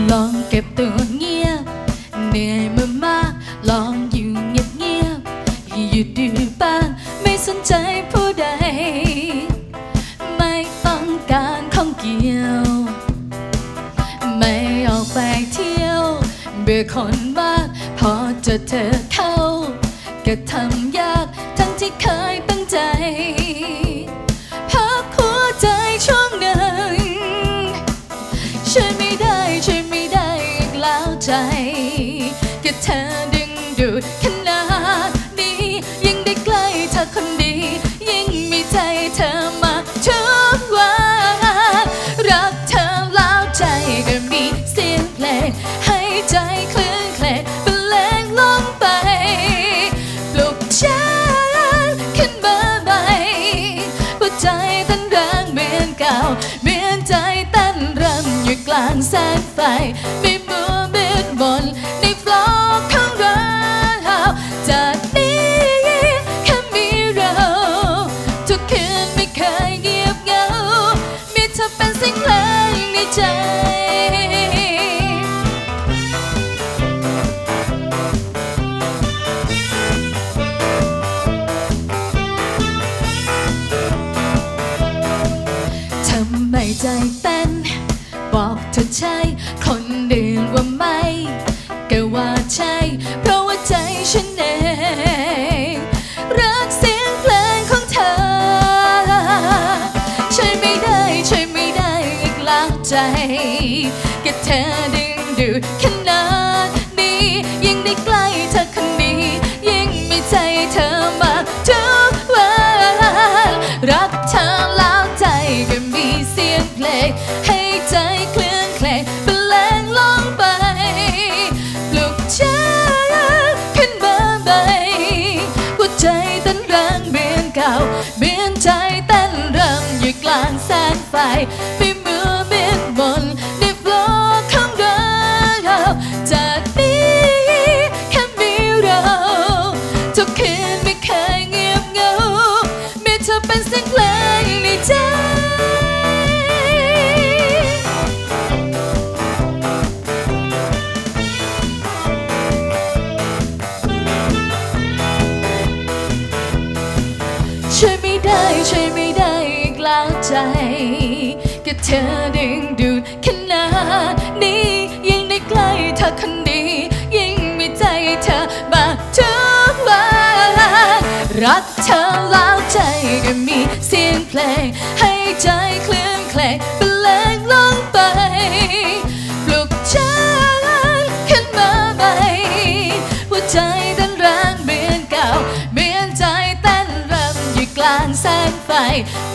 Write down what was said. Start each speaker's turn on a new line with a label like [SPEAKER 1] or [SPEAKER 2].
[SPEAKER 1] ลองเก็บตัวเงียบเหนื่อยมามากลองอยู่เงียบเงียบหยุดดูบ้างไม่สนใจผู้ใดไม่ต้องการข้องเกี่ยวไม่ออกไปเที่ยวเบื่อคนมากพอเจอเธอเข้าก็ทำยากทั้งที่เคยตั้งใจพักหัวใจช่วงหนึ่งช่วยไม่ได้อีกแล้วใจก็เธอดึงดูดขนาดนี้ยิ่งได้ใกล้เธอคนดียิ่งมีใจเธอมาทุกวันรักเธอแล้วใจก็มีเสียงเพลงให้ใจคลื่นเคลงบรรเลงลงไปปลุกฉันขึ้นมาใหม่หัวใจเต้นแรงเหมือนเก่าเหมือนใจเต้นรำอยู่กลางแสงไฟไม่มัวมืดมนในฟลอร์ของเราจากนี้แค่มีเราทุกคืนไม่เคยเงียบเหงามีเธอเป็นเสียงเพลงในใจทำไมใจเต้นบอกเธอใช่คนอื่นว่าไม่ก็ว่าใช่เพราะว่าใจฉันเองรักเสียงเพลงของเธอช่วยไม่ได้อีกแล้วใจก็เธอดึงดูดขนาดนี้ยิ่งได้ใกล้เธอคนนี้ยิ่งมีใจเธอมาทุกวันรักเธอแล้วใจก็มีเสียงเพลงให้ใจเคลื่อนเคลงบรรเลงลงไปปลุกฉันขึ้นมาใหม่หัวใจเต้นแรงเหมือนเก่าเหมือนใจเต้นรำอยู่กลางแสงไฟไม่มัวมืดมนในโลกของเราจากนี้แค่มีเราทุกคืนไม่เคยเงียบเหงามีเธอเป็นเสียงเพลงในใจช่วยไม่ได้อีกแล้วใจก็เธอดึงดูดขนาดนี้ยิ่งได้ใกล้เธอคนดียิ่งมีใจเธอมาทุกวันรักเธอแล้วใจก็มีเสียงเพลงให้ใจเคลื่อนเคลงบรรเลงลงไปปลุกฉันขึ้นมาใหม่หัวใจเต้นแรงเหมือนเก่าเหมือนใจเต้นรำอยู่กลางแสงไฟ